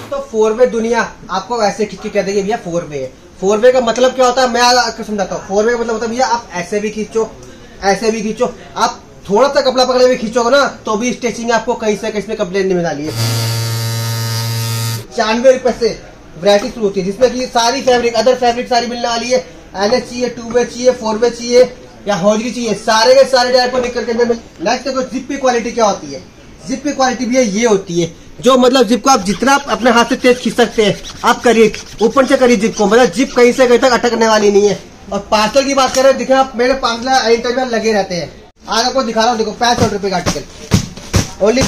दोस्तों 4 वे दुनिया आपको ऐसे खींच के कह देगी भैया 4 वे है। 4 वे का मतलब क्या होता है मैं आपको समझाता हूँ। 4 वे का मतलब होता है भैया आप ऐसे भी खींचो, ऐसे भी खींचो, आप थोड़ा सा कपड़ा पकड़े हुए खींचोगे ना तो भी स्टिचिंग आपको कहीं से कहीं कंप्लेन नहीं मिला है। 95 रुपए से वैरायटी शुरू होती है जिसमें कि सारी फैब्रिक अदर फैब्रिक सारी मिलने वाली है। NS चाहिए, 2 वे चाहिए, 4 वे चाहिए या हौजरी चाहिए, सारे के सारे टाइप को निकल के अंदर। नेक्स्ट देखो जिप की क्वालिटी क्या होती है। जिप की क्वालिटी भी ये होती है जो मतलब जिप को आप जितना अपने हाथ से तेज खींच सकते हैं आप करिए, ऊपर से करिए जिप को, मतलब जिप कहीं से कहीं तक अटकने वाली नहीं है। और पार्सल की बात करें, देखिए आप मेरे पार्सल इंटरव्यू लगे रहते हैं। आज आपको दिखा रहा हूँ, देखो 65 रुपए का आर्टिकल, ओनली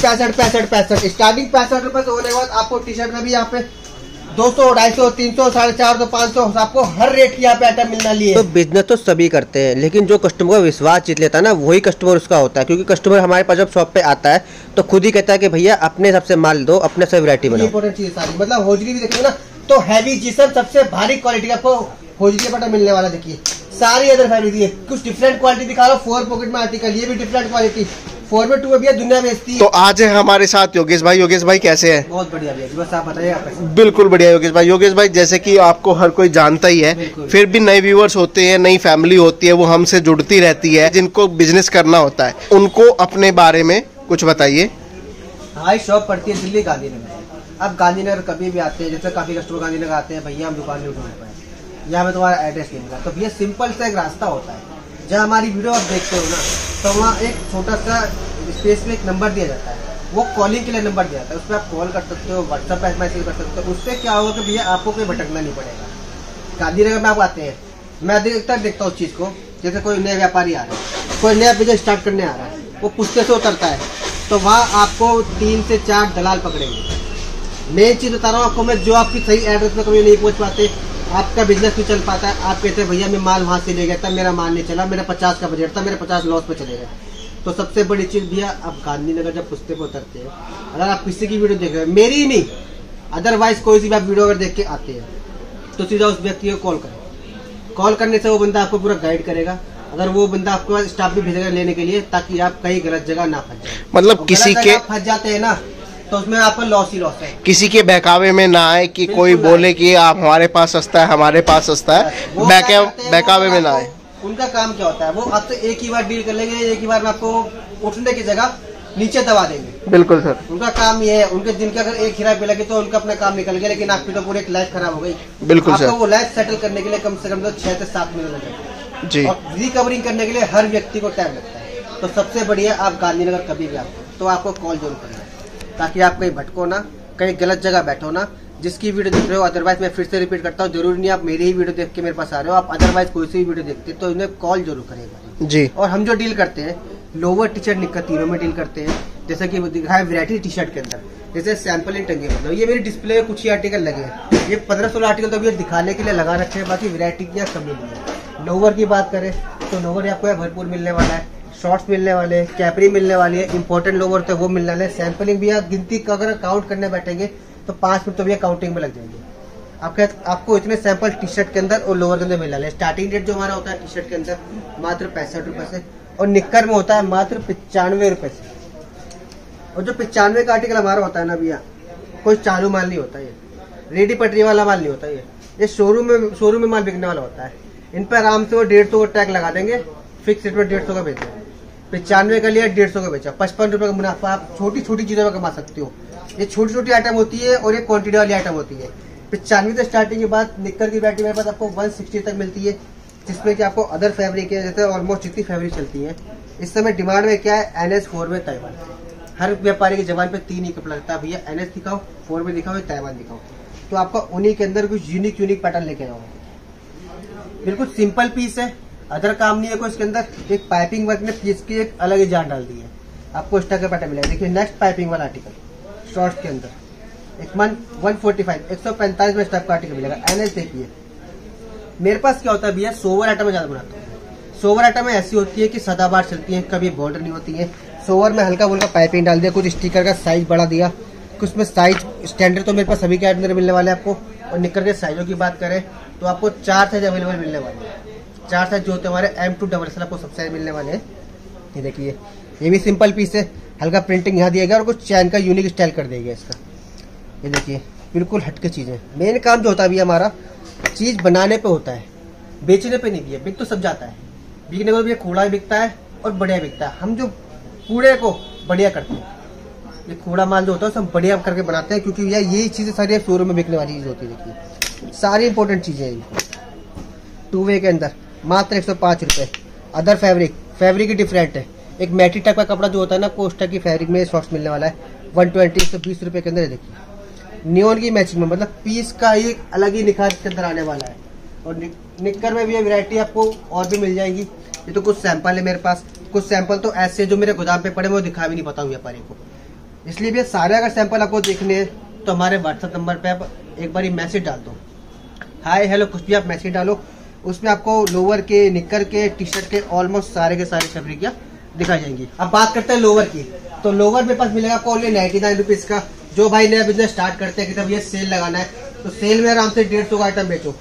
65 स्टार्टिंग 65 रुपए से होने के बाद आपको टी शर्ट में भी यहाँ पे 200, 250, 300, 450, 500 आपको हर रेट की यहाँ पे आइटम मिलने वाली है। तो बिजनेस तो सभी करते हैं लेकिन जो कस्टमर का विश्वास जीत लेता है ना वही कस्टमर उसका होता है। क्योंकि कस्टमर हमारे पास जब शॉप पे आता है तो खुद ही कहता है कि भैया अपने हिसाब से माल दो, अपने से वैरायटी बनाओ। इंपॉर्टेंट चीज सारी, मतलब होजरी भी देखेंगे ना तो हैवी जिसम सबसे भारी क्वालिटी का आपको होजरी का मिलने वाला। देखिए सारी अदर फैब्रिक है, कुछ डिफरेंट क्वालिटी दिखा रहा हूँ। 4 पॉकेट में आर्टिकल, ये भी डिफरेंट क्वालिटी, 4 में 2 में भैया दुनिया बेचती है। तो आज है हमारे साथ योगेश भाई। योगेश भाई कैसे हैं? बहुत बढ़िया भैया, बस आप बताइए। आप बिल्कुल बढ़िया योगेश भाई। योगेश भाई जैसे कि आपको हर कोई जानता ही है, फिर भी नए व्यूअर्स होते हैं, नई फैमिली होती है, वो हमसे जुड़ती रहती है, जिनको बिजनेस करना होता है, उनको अपने बारे में कुछ बताइए। हमारी शॉप पड़ती है दिल्ली गांधीनगर। अब गांधीनगर कभी भी आते हैं, जैसे काफी कस्टमर गांधीनगर आते हैं, भैया हम दुकान नहीं उठा पाए, यहाँ में तुम्हारा एड्रेस देंगे। तो भैया सिंपल सा एक रास्ता होता है, जहाँ हमारी वीडियो आप देखते हो ना तो वहाँ एक छोटा सा स्पेस में एक नंबर दिया जाता है, वो कॉलिंग के लिए नंबर दिया जाता है। उस पर आप कॉल कर सकते हो, व्हाट्सएप पे मैसेज कर सकते हो। उससे क्या होगा कि भैया आपको कोई भटकना नहीं पड़ेगा। गांधीनगर में आप आते हैं, मैं देखता हूँ उस चीज़ को, जैसे कोई नया व्यापारी आ रहा है, कोई नया बिजनेस स्टार्ट करने आ रहा है, वो पुश्ते से उतरता है तो वहाँ आपको 3 से 4 दलाल पकड़ेंगे। मेन चीज़ बता रहा हूँ आपको मैं, जो आपकी सही एड्रेस पे कभी नहीं पहुँच पाते, आपका बिजनेस नहीं चल पाता है। आप कहते हैं भैया मैं माल वहाँ से ले गया था, मेरा माल नहीं चला, मेरा 50 का बजट था, मेरा 50 लॉस पे चले गए। तो सबसे बड़ी चीज़ भैया, आप गांधीनगर जब पुश्ते पे उतरते हैं, अगर आप किसी की वीडियो देख रहे हैं, मेरी ही नहीं अदरवाइज कोई सी भी आप वीडियो अगर देख के आते हैं तो सीधा उस व्यक्ति को कॉल करें। कॉल करने से वो बंदा आपको पूरा गाइड करेगा। अगर वो बंदा आपके पास स्टाफ भी भेजेगा लेने के लिए, ताकि आप कहीं गलत जगह ना फंस जाए। मतलब किसी के फंस जाते हैं ना तो उसमें आपका लॉस ही लॉस है। किसी के बहकावे में ना आए कि कोई बोले कि आप हमारे पास सस्ता है, हमारे पास सस्ता है, बहकावे में ना आए। उनका काम क्या होता है, वो आपसे एक ही बार डील कर लेंगे, एक ही बार में आपको उठने की जगह नीचे दबा देंगे। बिल्कुल सर, उनका काम ये है। उनके दिन के अगर एक हीरा पे लगे तो उनका अपना काम निकल गया, लेकिन आपकी तो पूरी एक लाइफ खराब हो गई। बिल्कुल सर। आपको वो लाइफ सेटल करने के लिए कम से कम तो 6 से 7 महीने लगेंगे जी। और रिकवरिंग करने के लिए हर व्यक्ति को टाइम लगता है। तो सबसे बढ़िया आप गांधीनगर कभी भी आते तो आपको कॉल जरूर करना है, ताकि आप कहीं भटको ना, कहीं गलत जगह बैठो ना। जिसकी वीडियो देख रहे हो, अदरवाइज मैं फिर से रिपीट करता हूँ, जरूरी नहीं आप मेरी ही वीडियो देख के मेरे पास आ रहे हो, आप अदरवाइज कोई सी भी वीडियो देखते तो इन्हें कॉल जरूर करेगा जी। और हम जो डील करते हैं लोअर टी शर्ट निक्कर तीनों में डील करते हैं। जैसे कि दिखाया वैरायटी टी शर्ट के अंदर, जैसे सैंपल इन टंगे, मतलब ये मेरी डिस्प्ले में कुछ ही आर्टिकल लगे हैं। ये 15-16 आर्टिकल तो ये दिखाने के लिए लगा रखे हैं, बाकी वैरायटी की कमी नहीं है। लोअर की बात करें तो लोअर आपको यहाँ भरपूर मिलने वाला है, शॉर्ट्स मिलने वाले हैं, कैपरी मिलने वाली है, इंपॉर्टेंट लोअर थे वो मिलने वाले। सैंपलिंग भी आप गिनती का अगर काउंट करने बैठेंगे तो 5 मिनट तो भी काउंटिंग में लग जाएंगे। आपको इतने सैंपल टी शर्ट के अंदर और लोअर के अंदर मिलने वाले। स्टार्टिंग रेट जो हमारा होता है टी शर्ट के अंदर मात्र 65 रुपए से, और निक्कर में होता है मात्र 95 रुपए से। और जो 95 का आर्टिकल हमारा होता है ना भैया, कोई चालू माल नहीं होता, ये रेडी पटरी वाला माल नहीं होता, ये शोरूम में माल बिकने वाला होता है। इन पर आराम से वो 150 का टैग लगा देंगे, फिक्स रेट में 150 का बेचेंगे। 95 का लिया 150 का बेचा, 55 रुपए का मुनाफा आप छोटी छोटी चीजों में कमा सकते हो। ये छोटी छोटी आइटम होती है और ये क्वांटिटी वाली आइटम होती है। 95 से स्टार्टिंग के बाद निक्कर की वैरायटी मेरे पास आपको 160 तक मिलती है, जिसमें कि आपको अदर फैब्रिक है, जैसे ऑलमोस्ट जितनी फैब्रिक चलती है इस समय डिमांड में क्या है, NS 4 में ताइवान। हर व्यापारी की जबान पे 3 ही कपड़ा लगता है, भैया NS दिखाओ, 4 में दिखाओ, ताइवान दिखाओ। तो आपका उन्हीं के अंदर कुछ यूनिक पैटर्न लेके जाओगे। बिल्कुल सिंपल पीस है, अदर काम नहीं है कोई इसके अंदर। एक पाइपिंग वर्क ने पीस की एक अलग ही जान डाल दी है, आपको इस तरह का पैटर्न मिलेगा। देखिए नेक्स्ट पाइपिंग वाला आर्टिकल शॉर्ट्स के अंदर एक 145 में स्टेप का आर्टिकल मिलेगा। NS देखिए मेरे पास क्या होता है भैया, सोवर आइटम में ज्यादा बनाता हूँ। सोवर आइटम में ऐसी होती है कि सदाबहार चलती है, कभी बॉर्डर नहीं होती है। सोवर में हल्का फुल्का पाइपिंग डाल दिया, कुछ स्टिकर का साइज बढ़ा दिया, कुछ में साइज स्टैंडर्ड तो मेरे पास सभी के अंदर मिलने वाले आपको। और निक्कर के साइजों की बात करें तो आपको 4 साइज अवेलेबल मिलने वाले हैं। 4 साइज जो होते हैं हमारे M2 आपको सब साइज मिलने वाले हैं। ये देखिए ये भी सिंपल पीस है, हल्का प्रिंटिंग यहाँ दिया गया और कुछ चैन का यूनिक स्टाइल कर दिया गया इसका। ये देखिए बिल्कुल हटके चीजें। मेन काम जो होता है भैया हमारा चीज बनाने पे होता है, बेचने पे नहीं भैया। बिक तो सब जाता है, बिकने को भैया कूड़ा बिकता है और बढ़िया बिकता है। हम जो कूड़े को बढ़िया करते हैं, ये कूड़ा माल जो होता है सब बढ़िया करके बनाते हैं, क्योंकि भैया यही चीजें सारी शोरूम में बिकने वाली चीज होती है। देखिए सारी इंपॉर्टेंट चीजें हैं। 2 वे के अंदर मात्र 105 रुपए। अदर फैब्रिक ही डिफरेंट है। एक मैटी टाइप का कपड़ा जो होता है ना, कोस्टा की फैब्रिक में शॉर्ट्स मिलने वाला है 120 120 रुपए के अंदर। देखिए नियॉन की मैचिंग में, मतलब पीस का एक अलग ही निखार के अंदर आने वाला है। और निक्कर में भी ये वैरायटी आपको और भी मिल जाएगी। ये तो कुछ सैंपल है मेरे पास, कुछ सैंपल तो ऐसे जो मेरे गोदाम पे पड़े वो दिखा भी नहीं पाता हूँ व्यापारी को। इसलिए भैया सारे अगर सैंपल आपको देखने हैं तो हमारे व्हाट्सएप नंबर पे आप एक बार मैसेज डाल दो, हाय हेलो कुछ भी आप मैसेज डालो, उसमें आपको लोअर के, निक्कर के, टी शर्ट के ऑलमोस्ट सारे के सारे फैब्रिक दिखाई जाएंगी। अब बात करते हैं लोअर की, तो लोअर मेरे पास मिलेगा आपको ओनली 99 रुपीज का। जो भाई नया बिजनेस स्टार्ट करते हैं कि तब ये सेल लगाना है, तो सेल में आराम से 150 का आइटम बेचो,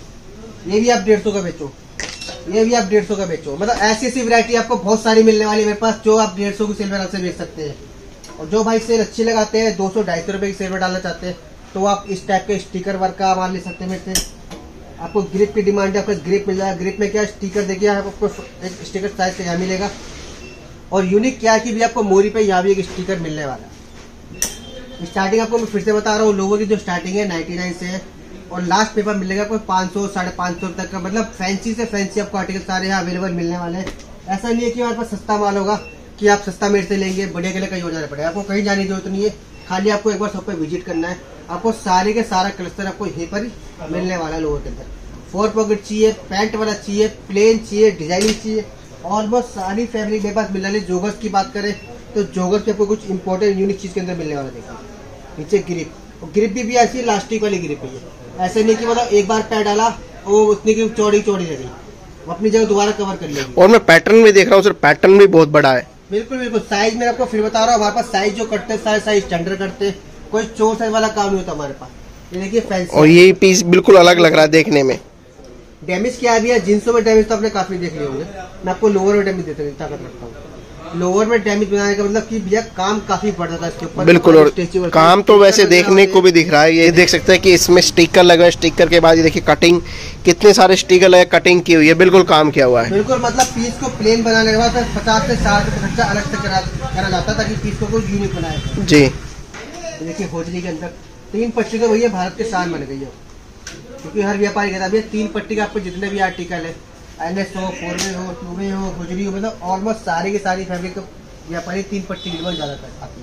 ये भी आप 150 का बेचो, ये भी आप 150 का बेचो। मतलब ऐसी ऐसी वैरायटी आपको बहुत सारी मिलने वाली है मेरे पास, जो आप 150 की सेल में आराम से बेच सकते हैं। और जो भाई सेल अच्छी लगाते हैं, 200-250 रुपए की सेल में डालना चाहते हैं, तो आप इस टाइप के स्टिकर वर्क का माल ले सकते हैं मेरे से। आपको ग्रिप की डिमांड है, आपको ग्रिप मिल जाएगा। ग्रिप में क्या स्टिकर देखिए, आपको एक स्टिकर साइज का यहाँ मिलेगा। और यूनिक क्या है कि भी आपको मोरी पे यहाँ भी एक स्टिकर मिलने वाला है। स्टार्टिंग आपको मैं फिर से बता रहा हूँ, लोगों की जो स्टार्टिंग है 99 से है, और लास्ट पेपर मिलेगा आपको 500 550 तक का। मतलब फैंसी से फैंसी आपको आर्टिकल सारे यहाँ अवेलेबल मिलने वाले हैं। ऐसा नहीं है कि हमारे पास सस्ता माल होगा कि आप सस्ता मेरे से लेंगे, बढ़िया के लिए कहीं और जाना पड़ेगा। आपको कहीं जाने की जरूरत नहीं है, खाली आपको एक बार शॉप पे विजिट करना है। आपको सारे के सारा क्लस्टर आपको यहीं पर ही मिलने वाला है। लोअर के अंदर 4 पॉकेट चाहिए, पैंट वाला चाहिए, प्लेन चाहिए, डिजाइनिंग चाहिए, ऑलमोस्ट सारी फैब्रिक मेरे पास मिल रही है। जोगर्स की बात करें तो जोगर्स के आपको कुछ इंपॉर्टेंट यूनिक चीज के अंदर मिलने वाला। देखिए नीचे ग्रिप, और ग्रिप भी ऐसी इलास्टिक वाली ग्रिप है। ऐसे नहीं कि मतलब एक बार पैर डाला वो उतनी की चौड़ी रही, वो अपनी जगह दोबारा कवर कर लेगी। और मैं पैटर्न भी देख रहा हूँ सर, पैटर्न भी बहुत बड़ा है। बिल्कुल बिल्कुल। साइज में आपको फिर बता रहा हूँ, हमारे पास साइज जो करते हैं सारे साइज स्टैंडर्ड करते हैं, कोई चोर साइज वाला काम नहीं होता हमारे पास। ये देखिए फैंसी, और ये पीस बिल्कुल अलग लग रहा है देखने में। डैमेज क्या है भैया, जींसों में डैमेज तो आपने काफी देख लिए होंगे। मैं आपको लोअर में डैमेज देता ताकत रखता हूँ। लोअर में डैमेज बनाने का मतलब कि भैया काम काफी बढ़ जाता है इसके ऊपर। बिल्कुल, और काम तो वैसे देखने को भी दिख रहा है। ये देख सकते हैं कि इसमें स्टिकर लगा है, स्टिकर के बाद ये देखिए कटिंग, कितने सारे स्टिकर लगे, कटिंग की हुई है, बिल्कुल काम किया हुआ है। बिल्कुल, मतलब पीस को प्लेन बनाने के बाद 50 से 60 रुपए खर्चा अलग से करा जाता है ताकि पीस को कुछ यूनिक बनाए। जी देखिए होजरी के अंदर 3 पट्टी का भैया भारत की शान बन गई है, क्योंकि हर व्यापारी कहता है भैया 3 पट्टी का आपको जितने भी आर्टिकल है, NS हो, 4वे हो, 2वे हो, होजरी हो, मतलब ऑलमोस्ट सारी की सारी फैब्रिक का व्यापारी 3 पट्टी की ज्यादातर आती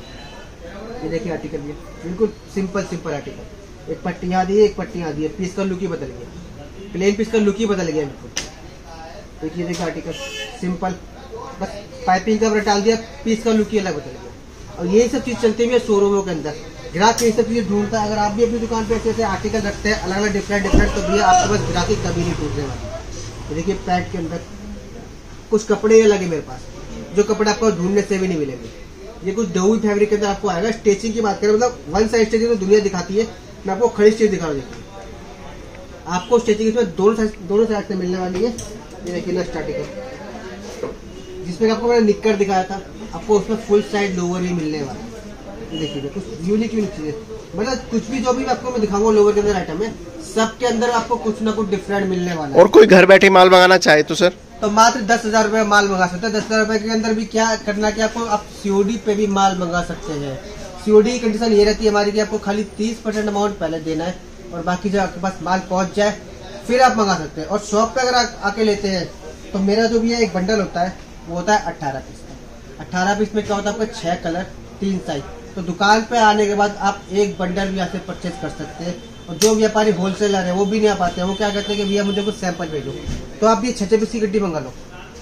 है। ये देखिए आर्टिकल भी बिल्कुल सिंपल आर्टिकल, एक पट्टी यहाँ दी है, एक पट्टी यहाँ दी है, पीस का लुक ही बदल गया, प्लेन पीस का लुक ही बदल गया बिल्कुल। देखिए आर्टिकल सिंपल, बस पाइपिंग का डाल दिया, पीस का लुक ही अलग बदल गया। और यही सब चीज चलती है शोरूमों के अंदर, ग्राहक ये सब चीजें ढूंढता है। अगर आप भी अपनी दुकान पे ऐसे आर्टिकल रखते हैं अलग अलग डिफरेंट, तो भैया आपके पास ग्राहक कभी नहीं टूटने वाली। देखिए पैड के अंदर कुछ कपड़े लगे मेरे पास, जो कपड़े आपको ढूंढने से भी नहीं मिलेंगे। ये कुछ डोई फैब्रिक के अंदर आपको आएगा। स्टिचिंग की बात करें, मतलब वन साइड स्टिचिंग तो दुनिया दिखाती है, मैं आपको खड़ी स्टिच दिखा रहा हूँ। आपको स्टिचिंग इसमें दोनों साइड से मिलने वाली है। ये देखिए ना स्टार्टिंग, जिसमें आपको मैंने निक्कर दिखाया था, आपको उसमें फुल साइड लोअर ही मिलने वाला है। देखिए कुछ यूनिक चीजें, मतलब कुछ भी जो भी आपको मैं दिखाऊंगा लोअर के अंदर आइटम है, सबके अंदर आपको कुछ ना कुछ डिफरेंट मिलने वाला है। और कोई घर बैठे माल मंगाना चाहे तो सर, तो मात्र 10,000 रुपए माल मंगा सकते हैं। 10,000 रुपए के अंदर भी क्या करना कि आपको आप COD पे भी माल मंगा सकते हैं। COD की कंडीशन ये रहती है हमारी कि आपको खाली 30% अमाउंट पहले देना है, और बाकी जब आपके पास माल पहुंच जाए फिर आप मंगा सकते हैं। और शॉप पे अगर आके लेते हैं तो मेरा जो भी है एक बंडल होता है वो होता है 18 पीस का। 18 पीस में क्या होता है, आपका 6 कलर 3 साइज। तो दुकान पे आने के बाद आप एक बंडल भी यहाँ से परचेज कर सकते हैं। और जो व्यापारी होलसेलर है वो भी नहीं आ पाते हैं, वो क्या कहते हैं कि भैया मुझे कुछ सैंपल भेजो, तो आप ये 6 पीस की गड्डी मंगा लो।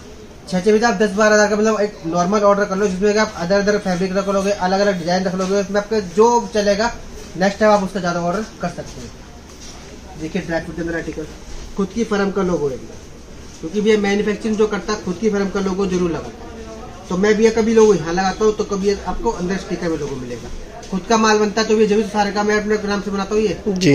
6 पीस आप 10-12 हज़ार का मतलब एक नॉर्मल ऑर्डर कर लो, जिसमें आप अदर फैब्रिक रख लोगे, अलग अलग डिजाइन रख लोगे, उसमें आपका जो चलेगा नेक्स्ट टाइम आप उसका ज्यादा ऑर्डर कर सकते हैं। देखिए ड्राई फ्रूट के अंदर आर्टिकल खुद की फर्म का लोगो है, क्योंकि भैया मैन्युफैक्चरिंग जो करता है खुद की फर्म का लोगो जरूर लगाता है। तो मैं भैया कभी लोगो यहाँ लगाता हूँ, तो कभी आपको अंदर स्टिकर में लोगो मिलेगा। खुद का माल बनता है तो ये जरूर सारे का मैं अपने नाम से बनाता हूँ। ये जी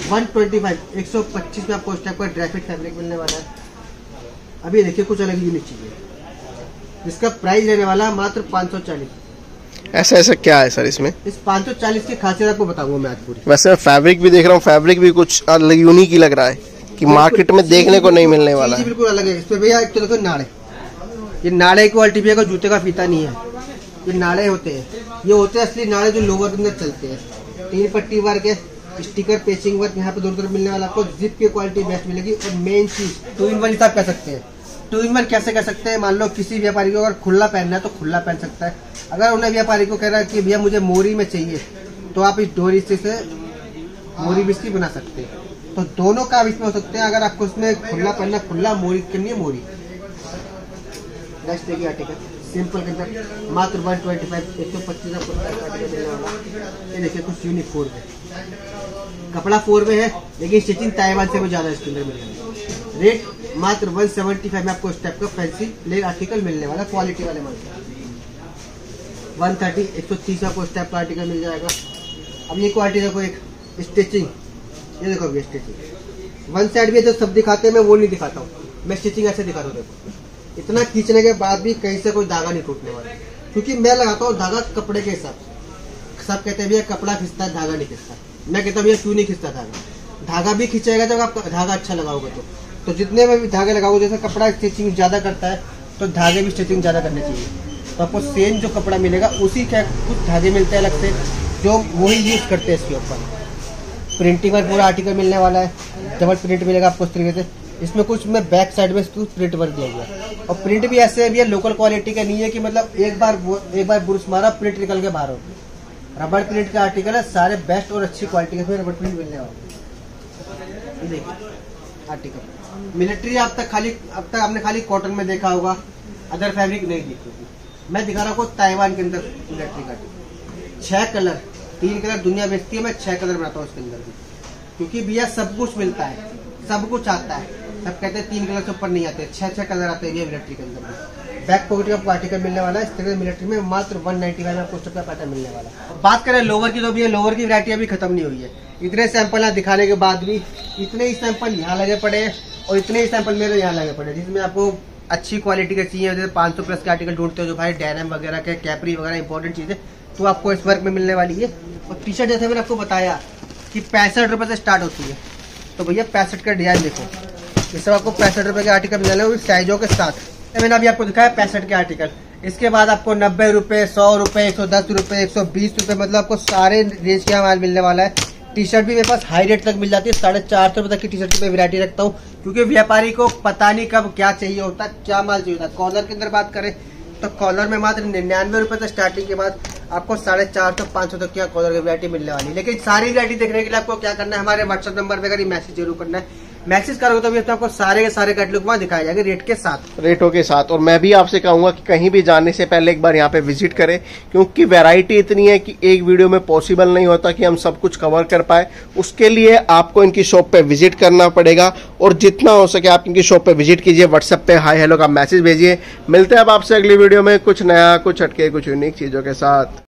125 में आपको इस टाइप का ड्राई फ्रूट फैब्रिक मिलने वाला है। अभी देखिए कुछ अलग यूनिक चीज है, जिसका प्राइस रहने वाला है मात्र 540। ऐसा ऐसा क्या है सर इसमें? इस 540 की खासियत आपको बताऊंगा मैं आज पूरी। वैसे मैं फैब्रिक भी देख रहा हूँ, फैब्रिक भी कुछ अलग यूनिक ही लग रहा है कि मार्केट में देखने को नहीं मिलने वाला है। बिल्कुल अलग है। इसमें भैया एक तो देखो नाड़े, ये नाड़े क्वालिटी भी है, जूते का फीता नहीं है, ये नाड़े होते हैं, ये होते हैं असली नाड़े जो लोवर के अंदर चलते हैं। 3 पट्टी वर्क है, स्टिकर पेचिंग वर्क यहाँ पे दोनों तरफ मिलने वाला आपको। जिप की क्वालिटी बेस्ट मिलेगी और मेन चीज 2-in-1 हिसाब कर सकते हैं। 2-in-1 कैसे कर सकते हैं? मान लो किसी व्यापारी को अगर खुला पहनना है तो खुला पहन सकता है। अगर उन्हें व्यापारी को कह रहा है कि भैया मुझे मोरी में चाहिए, तो आप इस डोरी से मोरी भी इसकी बना सकते हैं। तो दोनों काम इसमें हो सकते हैं। अगर आपको उसमें खुला पहनना, खुला, मोरी करनी है मोरी। नेक्स्ट देखिए आर्टिकल सिंपल के अंदर मात्र 125 125 आपको आर्टिकल मिलने वाला। ये देखिए कुछ यूनिक 4 में, कपड़ा 4 में है लेकिन स्टिचिंग ताइवान से भी ज्यादा इसके अंदर मिलेगा। रेट मात्र 175 में आपको इस टाइप का फैंसी प्लेन आर्टिकल मिलने वाला, क्वालिटी वाले माल। 130 130 आपको इस टाइप का आर्टिकल मिल जाएगा। अब ये क्वालिटी देखो, एक स्टिचिंग, ये देखो ये स्टिचिंग वन साइड भी जो सब दिखाते हैं मैं वो नहीं दिखाता हूँ, मैं स्टिचिंग ऐसे दिखाता हूँ। देखो इतना खींचने के बाद भी कहीं से कोई धागा नहीं टूटने वाला, क्योंकि मैं लगाता हूँ धागा कपड़े के हिसाब से। सब कहते हैं भैया कपड़ा खिंचता है, धागा नहीं खिंचता। मैं कहता हूँ भैया क्यों नहीं खिंचता धागा? धागा भी खिंचेगा जब आप धागा अच्छा लगाओगे तो जितने में भी धागे लगाओगे, जैसे कपड़ा स्टिचिंग ज्यादा करता है तो धागे भी स्टिचिंग ज्यादा करने चाहिए। तो आपको सेम जो कपड़ा मिलेगा उसी के कुछ धागे मिलते हैं अलग से, जो वही यूज करते हैं इसके ऊपर। प्रिंटिंग वर्क पूरा आर्टिकल मिलने वाला है, डबल प्रिंट मिलेगा आपको इस तरीके से। इसमें कुछ में बैक साइड में प्रिंट वर्क दिया गया है, और प्रिंट भी ऐसे भी है, लोकल क्वालिटी का नहीं है कि मतलब एक बार बुरुश मारा प्रिंट निकल के बाहर हो। रबड़ प्रिंट का आर्टिकल है, सारे बेस्ट और अच्छी क्वालिटी के रबड़ प्रिंट मिलने वाले। देखिए आर्टिकल मिलिट्री अब तक आपने खाली कॉटन में देखा होगा, अदर फैब्रिक नहीं देखी होगी। मैं दिखा रहा हूँ ताइवान के अंदर मिलिट्री का 6 कलर, 3 कलर दुनिया बेचती है, मैं 6 कलर बनाता हूँ इसके अंदर भी, क्योंकि भैया सब कुछ मिलता है, सब कुछ आता है। सब कहते हैं 3 कलर से ऊपर नहीं आते, 6 कलर आते हैं मिलिट्री के अंदर। बैक पॉकेट का आपको आर्टिकल मिलने वाला है इस तरह मिलिट्री में, मात्र 195 में आपको उसका पैटर्न मिलने वाला है। बात करें लोवर की, तो भैया लोवर की वैरायटी अभी खत्म नहीं हुई है। इतने सैंपल यहाँ दिखाने के बाद भी इतने ही सैंपल यहाँ लगे पड़े हैं और इतने ही सैंपल मेरे यहाँ लगे पड़े हैं, जिसमें आपको अच्छी क्वालिटी के चाहिए। जैसे 500 प्लस के आर्टिकल ढूंढते हो जो भाई डेनिम वगैरह के, कैपरी वगैरह इंपॉर्टेंट चीजें, तो आपको इस वर्क में मिलने वाली है। और टी शर्ट जैसे मैंने आपको बताया कि 65 रुपए से स्टार्ट होती है, तो भैया 65 का डिजाइन देखो, ये सब आपको 65 रुपए के आर्टिकल मिल रहे हैं साइजों के साथ। मैंने अभी आपको दिखाया 65 के आर्टिकल। इसके बाद आपको 90 रुपए, 100 रुपए, 110 रुपए, 120 रुपए, मतलब आपको सारे रेंज का माल मिलने वाला है। टी शर्ट भी मेरे पास हाई रेट तक मिल जाती है, 450 रुपए तक की टी शर्ट की मैं वैरायटी रखता हूँ, क्योंकि व्यापारी को पता नहीं कब क्या चाहिए होता, क्या माल चाहिए होता। कॉलर के अंदर बात करें तो कॉलर में मात्र 99 रुपए से स्टार्टिंग के बाद आपको 450 500 तक की कॉलर की वैरायटी मिलने वाली है। लेकिन सारी वैरायटी देखने के लिए आपको क्या करना है, हमारे व्हाट्सएप नंबर पे अगर मैसेज जरूर करना है। मैसेज करोगे तो भी आपको सारे के सारे कैटलॉग वहाँ दिखाए जाएंगे रेट के साथ, रेटों के साथ। और मैं भी आपसे कहूंगा कि कहीं भी जाने से पहले एक बार यहाँ पे विजिट करें, क्योंकि वैरायटी इतनी है कि एक वीडियो में पॉसिबल नहीं होता कि हम सब कुछ कवर कर पाए। उसके लिए आपको इनकी शॉप पे विजिट करना पड़ेगा, और जितना हो सके आप इनकी शॉप पे विजिट कीजिए। व्हाट्सएप पे हाई हेलो का मैसेज भेजिए। मिलते हैं अब आपसे अगली वीडियो में कुछ नया, कुछ हटके, कुछ यूनिक चीजों के साथ।